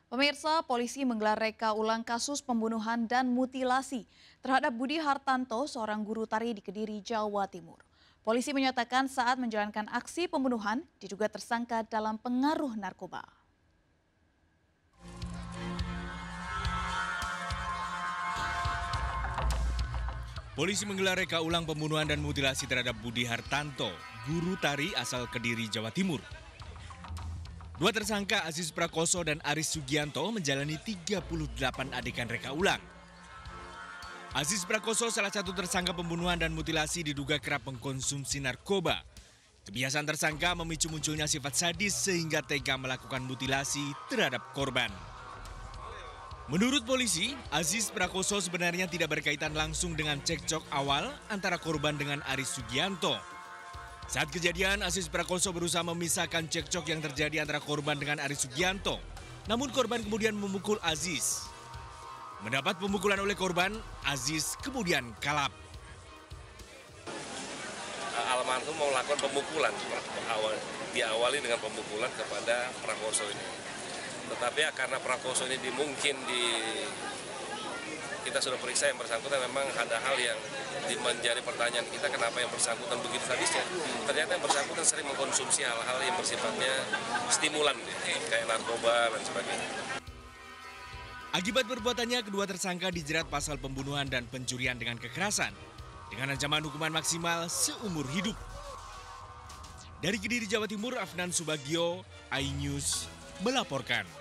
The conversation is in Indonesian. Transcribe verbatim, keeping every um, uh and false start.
Pemirsa, polisi menggelar reka ulang kasus pembunuhan dan mutilasi terhadap Budi Hartanto, seorang guru tari di Kediri, Jawa Timur. Polisi menyatakan saat menjalankan aksi pembunuhan, diduga tersangka dalam pengaruh narkoba. Polisi menggelar reka ulang pembunuhan dan mutilasi terhadap Budi Hartanto, guru tari asal Kediri, Jawa Timur. Dua tersangka Aziz Prakoso dan Aris Sugianto menjalani tiga puluh delapan adegan reka ulang. Aziz Prakoso, salah satu tersangka pembunuhan dan mutilasi, diduga kerap mengkonsumsi narkoba. Kebiasaan tersangka memicu munculnya sifat sadis sehingga tega melakukan mutilasi terhadap korban. Menurut polisi, Aziz Prakoso sebenarnya tidak berkaitan langsung dengan cekcok awal antara korban dengan Aris Sugianto. Saat kejadian, Aziz Prakoso berusaha memisahkan cekcok yang terjadi antara korban dengan Aris Sugianto. Namun korban kemudian memukul Aziz. Mendapat pemukulan oleh korban, Aziz kemudian kalap. Almarhum mau melakukan pemukulan, diawali dengan pemukulan kepada Prakoso ini. Tetapi karena Prakoso ini di, mungkin di kita sudah periksa yang bersangkutan, memang ada hal yang menjadi pertanyaan kita, kenapa yang bersangkutan begitu sadisnya. Ternyata yang bersangkutan sering mengkonsumsi hal-hal yang bersifatnya stimulan, kayak narkoba dan sebagainya. Akibat perbuatannya, kedua tersangka dijerat pasal pembunuhan dan pencurian dengan kekerasan dengan ancaman hukuman maksimal seumur hidup. Dari Kediri, Jawa Timur, Afnan Subagio, iNews melaporkan.